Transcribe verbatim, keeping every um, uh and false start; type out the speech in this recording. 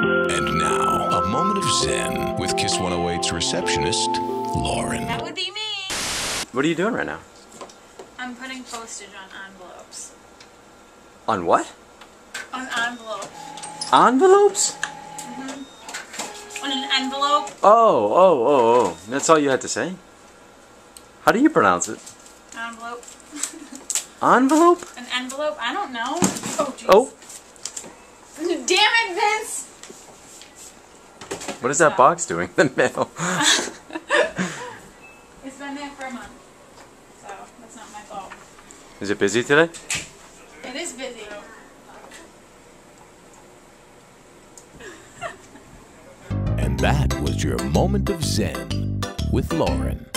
And now, a moment of zen with Kiss one oh eight's receptionist, Lauren. That would be me. What are you doing right now? I'm putting postage on envelopes. On what? On envelope. Envelopes? Mm-hmm. On an envelope. Oh, oh, oh, oh. That's all you had to say? How do you pronounce it? Envelope. Envelope? An envelope? I don't know. Oh, jeez. Oh. Damn it, Vince! What is that box doing in the mail? It's been there for a month. So, that's not my fault. Is it busy today? It is busy. And that was your moment of zen with Lauren.